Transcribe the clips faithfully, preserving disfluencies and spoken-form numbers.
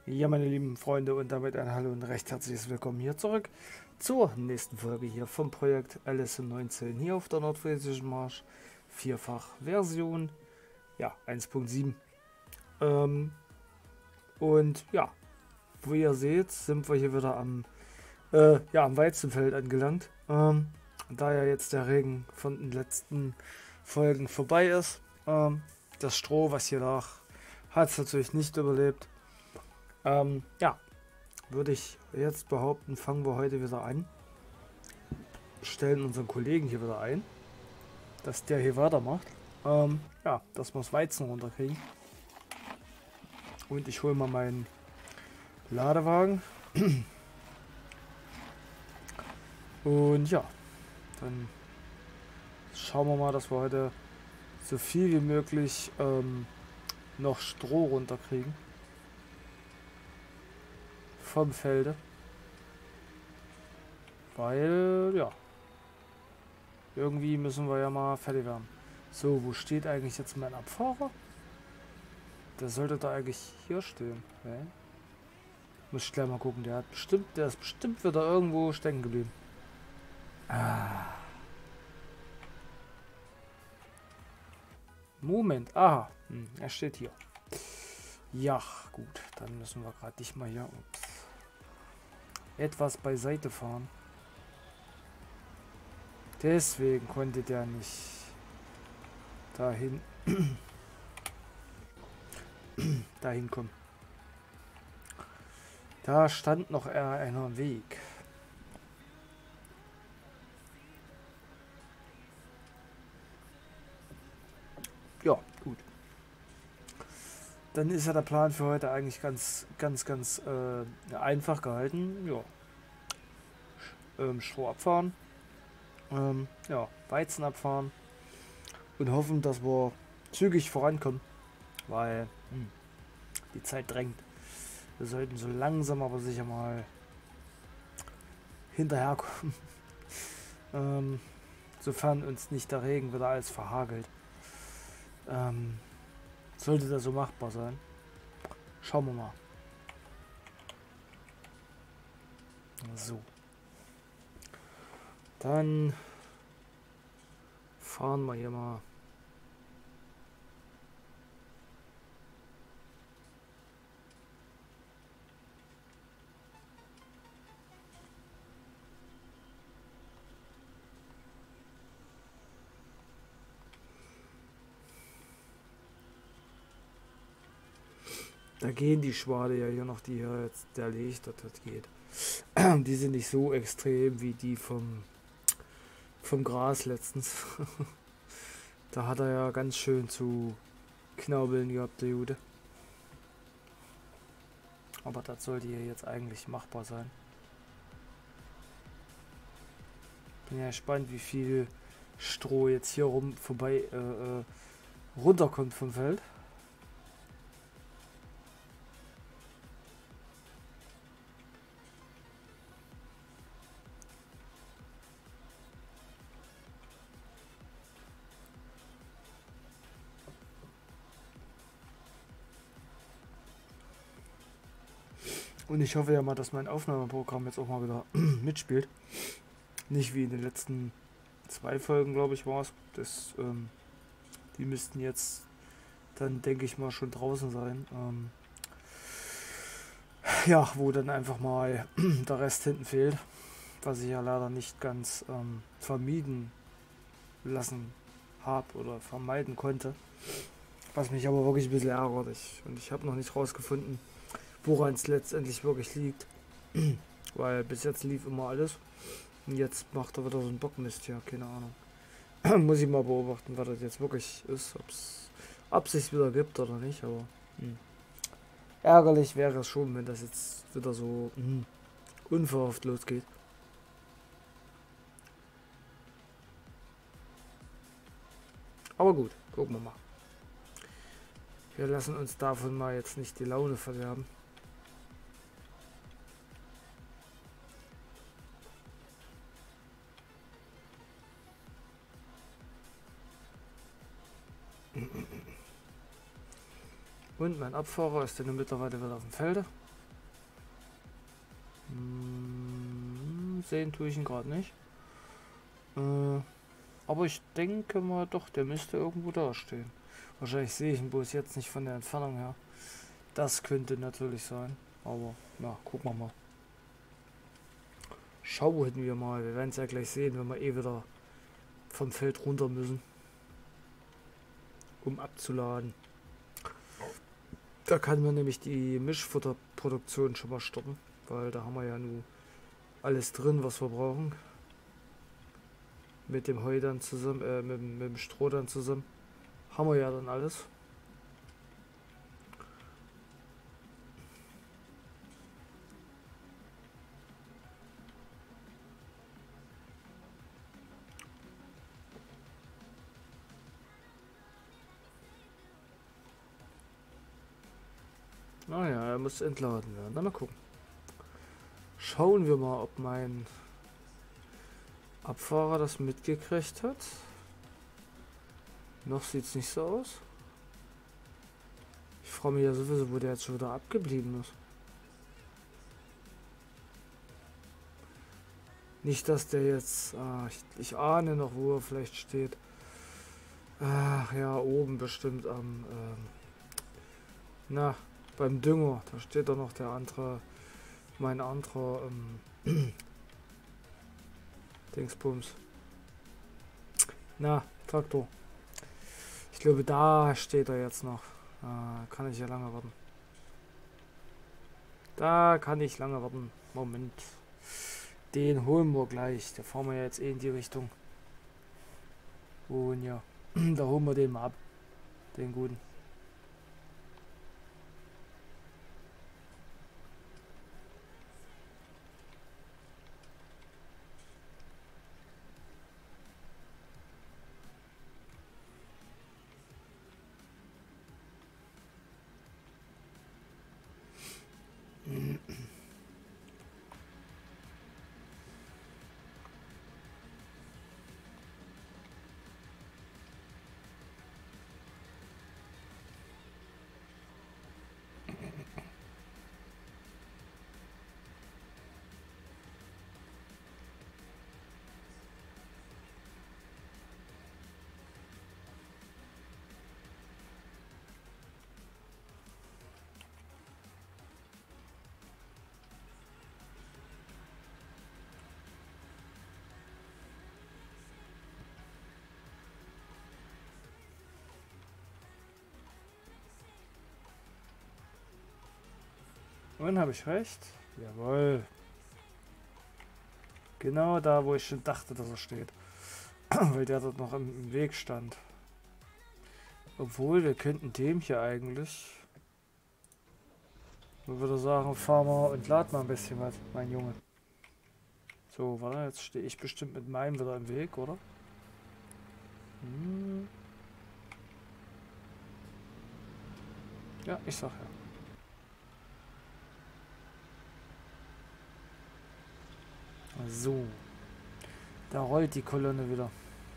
Ja, meine lieben Freunde, und damit ein Hallo und recht herzliches Willkommen hier zurück zur nächsten Folge hier vom Projekt L S M neunzehn hier auf der Nordfriesischen Marsch. Vierfach Version, ja, eins Punkt sieben. Ähm, und ja, wie ihr seht, sind wir hier wieder am, äh, ja, am Weizenfeld angelangt. Ähm, da ja jetzt der Regen von den letzten Folgen vorbei ist. Ähm, das Stroh, was hier lag, hat es natürlich nicht überlebt. Ähm, ja, würde ich jetzt behaupten, fangen wir heute wieder an. Stellen unseren Kollegen hier wieder ein, dass der hier weitermacht. Ähm, ja, dass wir das Weizen runterkriegen. Und ich hole mal meinen Ladewagen. Und ja, dann schauen wir mal, dass wir heute so viel wie möglich ähm, noch Stroh runterkriegen. Vom Felde. Weil, ja, irgendwie müssen wir ja mal fertig werden. So, wo steht eigentlich jetzt mein Abfahrer? Der sollte da eigentlich hier stehen. Ne? Muss ich gleich mal gucken. Der hat bestimmt, der ist bestimmt wieder irgendwo stecken geblieben. Ah. Moment. Aha. Hm, er steht hier. Ja, gut. Dann müssen wir gerade dich mal hier ups, etwas beiseite fahren. Deswegen konnte der nicht dahin dahin kommen. Da stand noch eher einer Weg. Ja, gut. Dann ist ja der Plan für heute eigentlich ganz, ganz, ganz äh, einfach gehalten. Ja. Ähm, Stroh abfahren. Ähm, ja, Weizen abfahren. Und hoffen, dass wir zügig vorankommen. Weil hm, die Zeit drängt. Wir sollten so langsam aber sicher mal hinterherkommen. ähm, sofern uns nicht der Regen wieder alles verhagelt. Ähm, sollte das so machbar sein. Schauen wir mal. So. Dann fahren wir hier mal. Da gehen die Schwade ja hier noch, die hier jetzt der Licht dort geht. Die sind nicht so extrem wie die vom, vom Gras letztens. Da hat er ja ganz schön zu knaubeln gehabt, der Jude. Aber das sollte hier jetzt eigentlich machbar sein. Bin ja gespannt, wie viel Stroh jetzt hier rum vorbei äh, äh, runterkommt vom Feld. Und ich hoffe ja mal, dass mein Aufnahmeprogramm jetzt auch mal wieder mitspielt. Nicht wie in den letzten zwei Folgen, glaube ich, war es. Das, ähm, die müssten jetzt dann, denke ich mal, schon draußen sein. Ähm, ja, wo dann einfach mal der Rest hinten fehlt. Was ich ja leider nicht ganz ähm, vermieden lassen habe oder vermeiden konnte. Was mich aber wirklich ein bisschen ärgert. Ich, und ich habe noch nicht rausgefunden, woran es letztendlich wirklich liegt. Weil bis jetzt lief immer alles. Und jetzt macht er wieder so einen Bockmist hier, keine Ahnung. Muss ich mal beobachten, was das jetzt wirklich ist. Ob es sich wieder gibt oder nicht, aber hm. Ärgerlich wäre es schon, wenn das jetzt wieder so hm, unverhofft losgeht. Aber gut, gucken wir mal. Wir lassen uns davon mal jetzt nicht die Laune verderben. Und mein Abfahrer ist dann mittlerweile wieder auf dem Felde. sehen tue ich ihn gerade nicht. Äh, aber ich denke mal doch, der müsste irgendwo da stehen. Wahrscheinlich sehe ich ihn bloß jetzt nicht von der Entfernung her. Das könnte natürlich sein. Aber, na, gucken wir mal. Schauen wir mal. Wir werden es ja gleich sehen, wenn wir eh wieder vom Feld runter müssen. Um abzuladen. Da kann man nämlich die Mischfutterproduktion schon mal stoppen. Weil da haben wir ja nun alles drin, was wir brauchen. Mit dem Heu dann zusammen, äh, mit, mit dem Stroh dann zusammen. Haben wir ja dann alles. Naja, er muss entladen werden. Na, mal gucken. Schauen wir mal, ob mein Abfahrer das mitgekriegt hat. Noch sieht es nicht so aus. Ich frage mich ja sowieso, wo der jetzt schon wieder abgeblieben ist. Nicht, dass der jetzt... Ah, ich, ich ahne noch, wo er vielleicht steht. Ach ja, oben bestimmt am... Ähm, na, beim Dünger. Da steht doch noch der andere... Mein anderer... Ähm, Dingsbums. Na, Traktor. Ich glaube, da steht er jetzt noch. Ah, kann ich ja lange warten. Da kann ich lange warten. Moment. Den holen wir gleich. Da fahren wir jetzt eh in die Richtung. Und ja, da holen wir den mal ab. Den guten. Und habe ich recht? Jawohl. Genau da, wo ich schon dachte, dass er steht. Weil der dort noch im Weg stand. Obwohl, wir könnten dem hier eigentlich... Ich würde sagen, fahr mal und lad mal ein bisschen was, mein Junge. So, warte, jetzt stehe ich bestimmt mit meinem wieder im Weg, oder? Hm. Ja, ich sag ja. So. Da rollt die Kolonne wieder.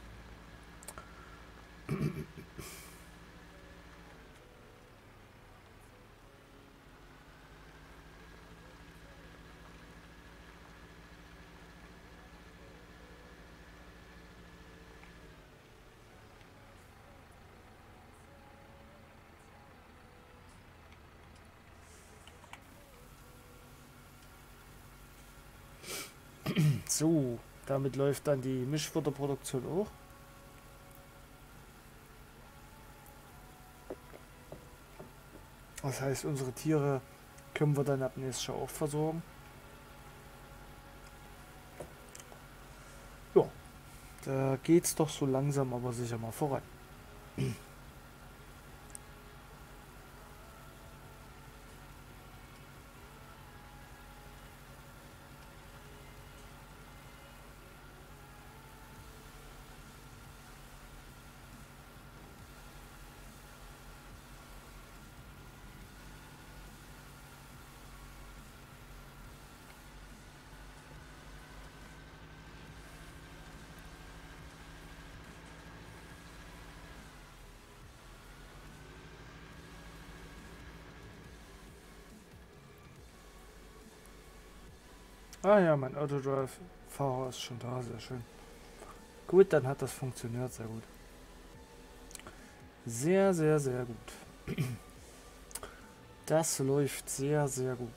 So, damit läuft dann die Mischfutterproduktion auch. Das heißt, unsere Tiere können wir dann ab nächstes Jahr auch versorgen. Ja, da geht's doch so langsam, aber sicher mal voran. Ah ja, mein Autodrive Fahrer ist schon da, sehr schön. Gut, dann hat das funktioniert, sehr gut. Sehr, sehr, sehr gut. Das läuft sehr, sehr gut.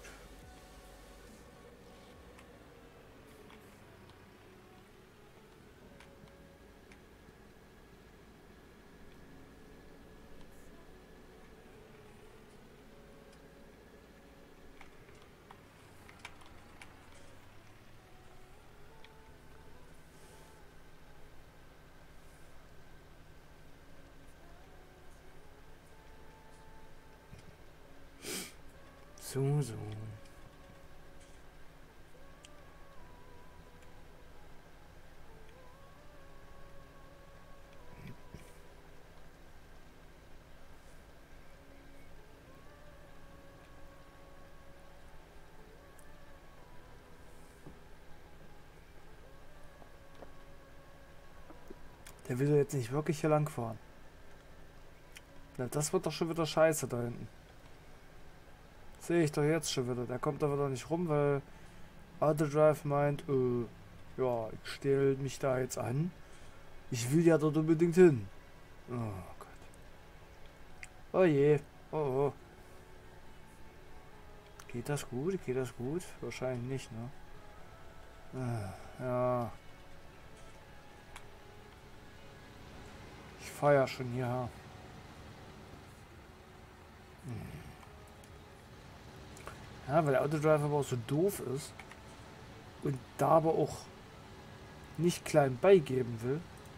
So, so. Der will jetzt nicht wirklich hier lang fahren. Na, das wird doch schon wieder scheiße da hinten. Sehe ich doch jetzt schon wieder. Der kommt da wieder nicht rum, weil Autodrive meint, äh, ja, ich stelle mich da jetzt an. Ich will ja dort unbedingt hin. Oh Gott. Oh je. Oh, oh. Geht das gut? Geht das gut? Wahrscheinlich nicht, ne? Äh, ja. Ich fahre ja schon hierher. Hm. Ja, weil der Autodrive aber auch so doof ist und da aber auch nicht klein beigeben will.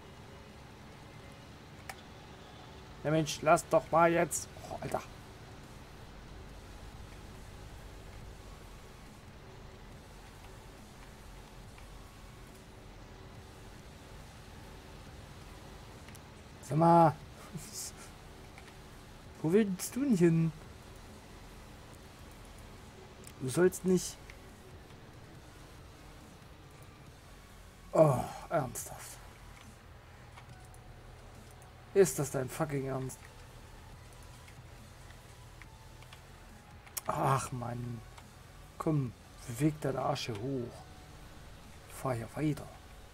Ja Mensch, lass doch mal jetzt. Oh, Alter. Sag mal. Wo willst du denn hin? Du sollst nicht... Oh, ernsthaft. Ist das dein fucking Ernst? Ach Mann. Komm, beweg deine Arsch hier hoch. Fahr hier weiter.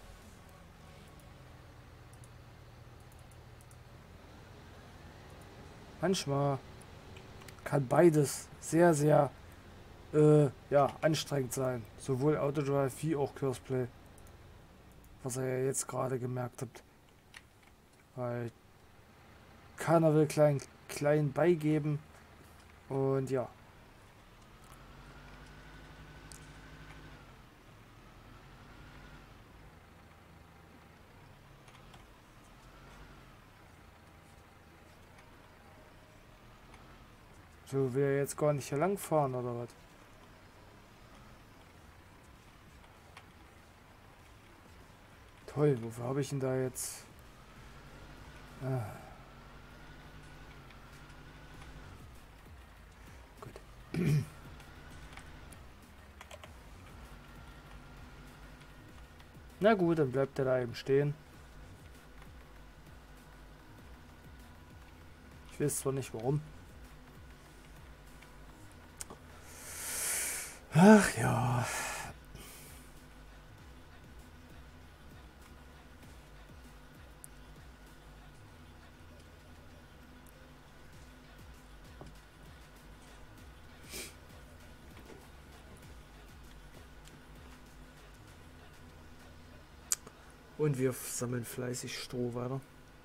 Manchmal kann beides sehr, sehr äh, ja, anstrengend sein. Sowohl Autodrive wie auch Curseplay. Was ihr ja jetzt gerade gemerkt habt. Weil keiner will klein, klein beigeben. Und ja. So, will er jetzt gar nicht hier lang fahren oder was? Toll, wofür habe ich ihn da jetzt? Ah. Gut. Na gut, dann bleibt er da eben stehen. Ich weiß zwar nicht warum. Ach ja. Und wir sammeln fleißig Stroh weiter.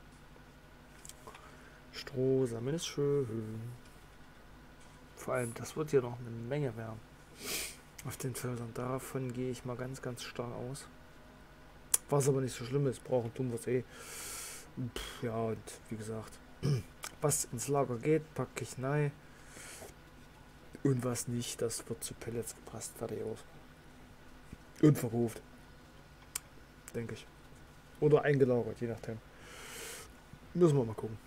Stroh sammeln ist schön. Vor allem, das wird hier noch eine Menge werden. Auf den Feldern. Davon gehe ich mal ganz, ganz stark aus. Was aber nicht so schlimm ist. Brauchen tun wir es eh. Pff, ja, und wie gesagt, was ins Lager geht, packe ich rein. Und was nicht, das wird zu Pellets gepresst. Fertig aus. Und verkauft. Denke ich. Oder eingelagert, je nachdem. Müssen wir mal gucken.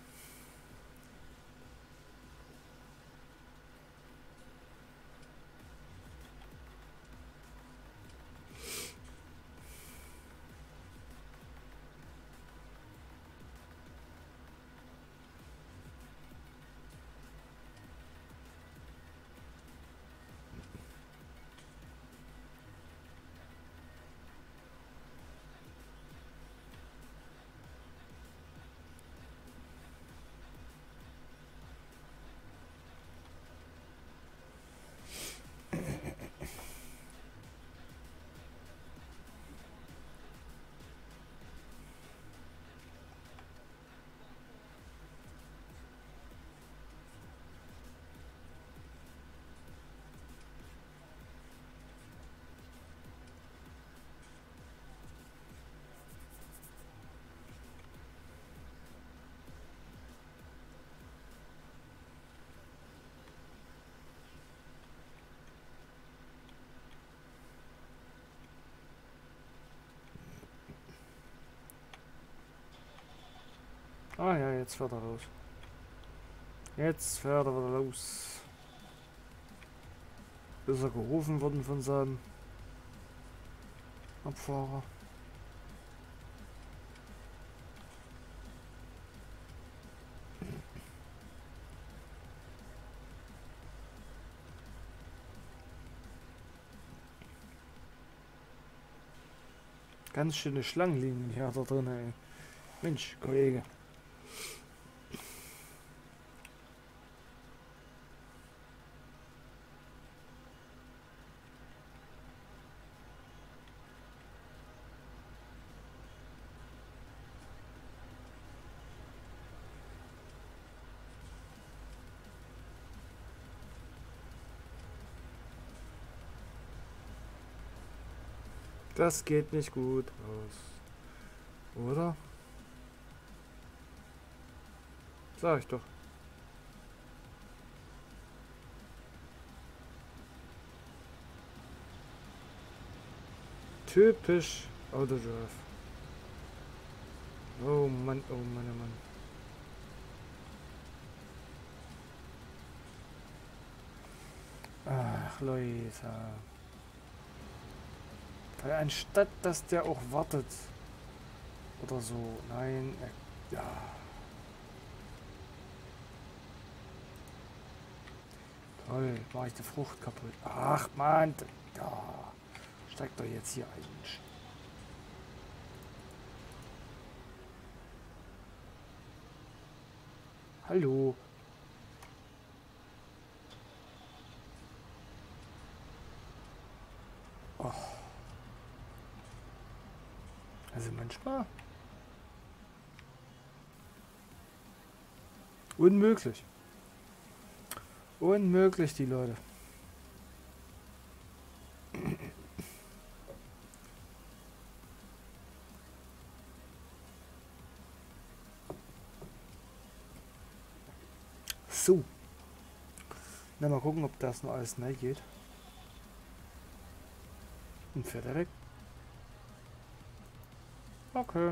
jetzt fährt er los. Jetzt fährt er wieder los. Ist er gerufen worden von seinem Abfahrer. Ganz schöne Schlangenlinien hier da drin, ey. Mensch, Kollege. Das geht nicht gut aus. Oder? Sag ich doch. Typisch Autodrive. Oh Mann, oh Mann, oh Mann. Ach, Leute. Weil anstatt, dass der auch wartet. Oder so. Nein. Äh, ja. Toll. Mach ich die Frucht kaputt. Ach, Mann. Ja. Steigt doch jetzt hier ein. Hallo. Oh. Also manchmal unmöglich. Unmöglich, die Leute. So. Na, mal gucken, ob das noch alles schnell geht. Und fährt er weg. Okay.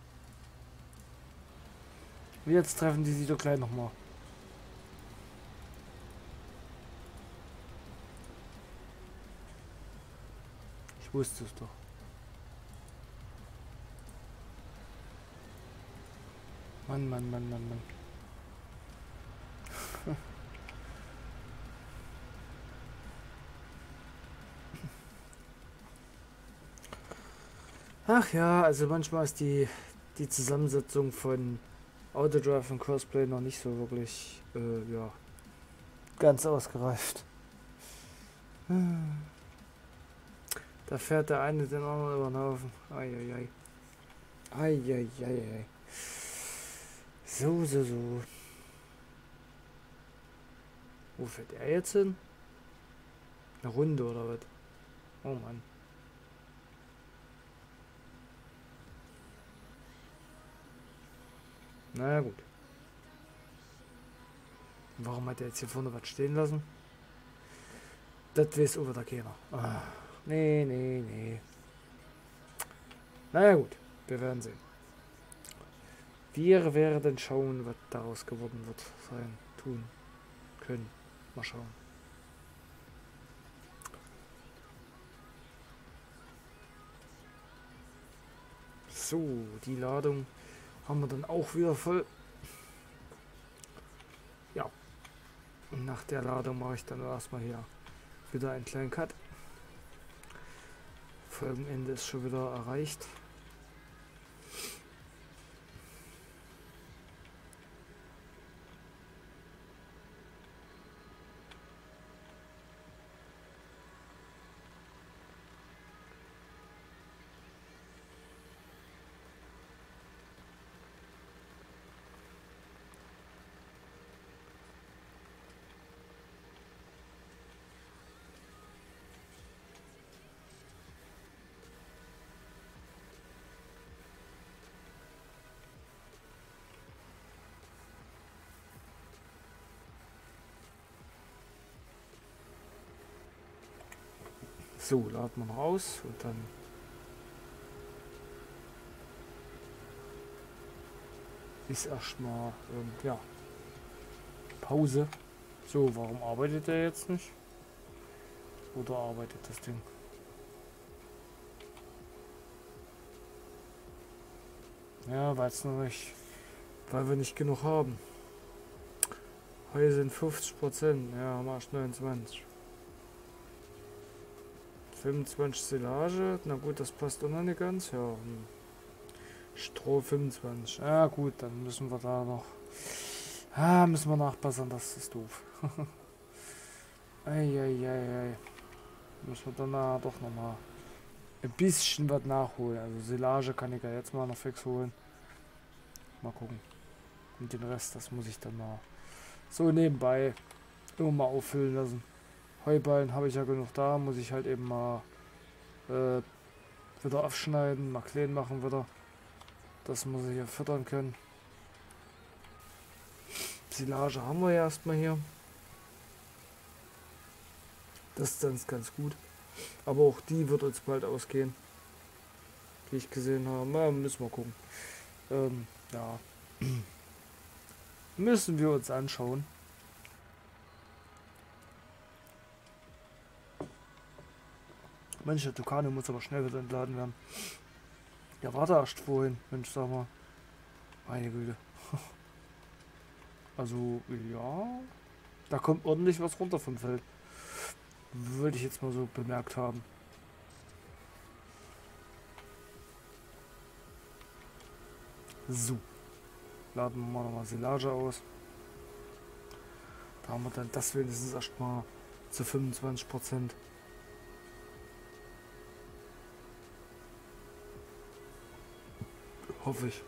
Jetzt treffen die sich doch gleich nochmal. Ich wusste es doch. Mann, Mann, Mann, Mann, Mann. Ach ja, also manchmal ist die, die Zusammensetzung von Autodrive und Crossplay noch nicht so wirklich, äh, ja, ganz ausgereift. Da fährt der eine den anderen über den Haufen. Eieiei. Eieiei. So, so, so. Wo fährt er jetzt hin? Eine Runde oder was? Oh Mann. Na ja, gut. Warum hat er jetzt hier vorne was stehen lassen? Das weiß auch wieder keiner. Ah, nee, nee, nee. Naja gut, wir werden sehen. Wir werden schauen, was daraus geworden wird sein, tun, können. Mal schauen. So, die Ladung haben wir dann auch wieder voll. Ja. Und nach der Ladung mache ich dann erstmal hier wieder einen kleinen Cut. Folgenende ist schon wieder erreicht. So, laden wir noch aus und dann ist erstmal ähm, ja, Pause. So, warum arbeitet er jetzt nicht? Oder arbeitet das Ding? Ja, weil es noch nicht, weil wir nicht genug haben. Heute sind fünfzig Prozent, ja, haben wir erst neunundzwanzig. fünfundzwanzig Silage, na gut, das passt auch noch nicht ganz, ja. Hm. Stroh fünfundzwanzig, ja gut, dann müssen wir da noch, ah, müssen wir nachbessern, das ist doof. Eieiei, müssen wir dann doch nochmal ein bisschen was nachholen. Also Silage kann ich ja jetzt mal noch fix holen. Mal gucken. Und den Rest, das muss ich dann mal so nebenbei immer mal auffüllen lassen. Heuballen habe ich ja genug da, muss ich halt eben mal äh, wieder aufschneiden, mal klein machen wieder. Das muss ich hier füttern können. Silage haben wir ja erstmal hier. Das ist dann ganz gut. Aber auch die wird uns bald ausgehen. Wie ich gesehen habe. Na, müssen wir gucken. Ähm, ja. Müssen wir uns anschauen. Mensch, der Tucano muss aber schnell wieder entladen werden. Ja, warte erst vorhin. Mensch, sag mal. Meine Güte. Also, ja. Da kommt ordentlich was runter vom Feld. Würde ich jetzt mal so bemerkt haben. So. Laden wir mal nochmal Silage aus. Da haben wir dann das wenigstens erstmal zu fünfundzwanzig Prozent. Hoffe ich.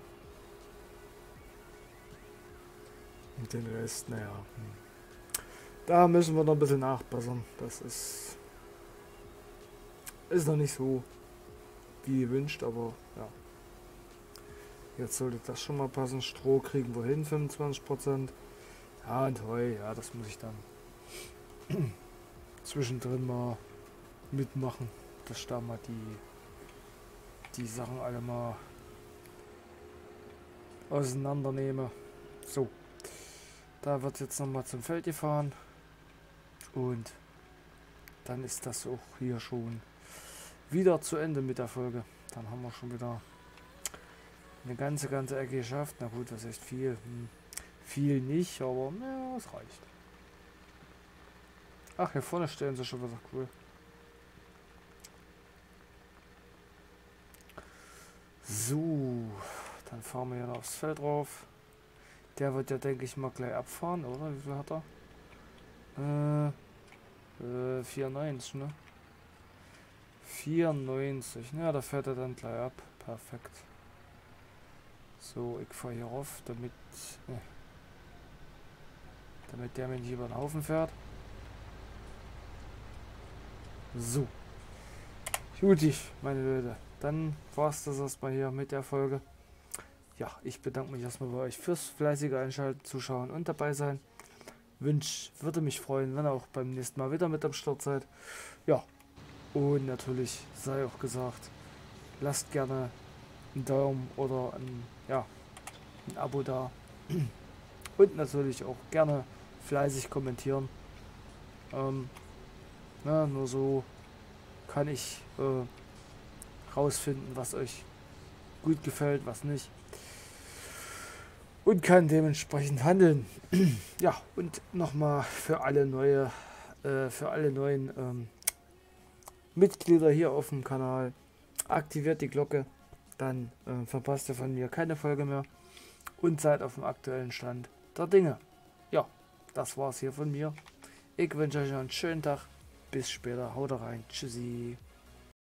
Und den Rest, naja. Da müssen wir noch ein bisschen nachbessern. Das ist, ist noch nicht so wie gewünscht, aber ja. Jetzt sollte das schon mal passen. Stroh kriegen wir hin, fünfundzwanzig Prozent. Ja, und Heu, ja, das muss ich dann zwischendrin mal mitmachen, dass ich da mal die, die Sachen alle mal auseinandernehme. So, da wird jetzt noch mal zum Feld gefahren. Und dann ist das auch hier schon wieder zu Ende mit der Folge. Dann haben wir schon wieder eine ganze, ganze Ecke geschafft. Na gut, das ist echt viel. Hm. Viel nicht, aber ja, es reicht. Ach, hier vorne stellen sie schon wieder cool. So, dann fahren wir hier noch aufs Feld drauf. Der wird ja, denke ich mal, gleich abfahren, oder? Wie viel hat er? Äh, äh, vierundneunzig, ne? vierundneunzig, ja, da fährt er dann gleich ab. Perfekt. So, ich fahre hier rauf, damit, äh, damit der mir nicht über den Haufen fährt. So. Gutig, meine Leute. Dann war es das erstmal hier mit der Folge. Ja, ich bedanke mich erstmal bei euch fürs fleißige Einschalten, Zuschauen und dabei sein. Wünsch, würde mich freuen, wenn ihr auch beim nächsten Mal wieder mit am Start seid. Ja, und natürlich sei auch gesagt, lasst gerne einen Daumen oder ein, ja, ein Abo da. Und natürlich auch gerne fleißig kommentieren. Ähm, na, nur so kann ich äh, rausfinden, was euch gut gefällt, was nicht. Und kann dementsprechend handeln. Ja, und nochmal für alle neue, äh, für alle neuen ähm, Mitglieder hier auf dem Kanal, aktiviert die Glocke, dann äh, verpasst ihr von mir keine Folge mehr und seid auf dem aktuellen Stand der Dinge. Ja, das war's hier von mir. Ich wünsche euch noch einen schönen Tag. Bis später. Haut rein. Tschüssi.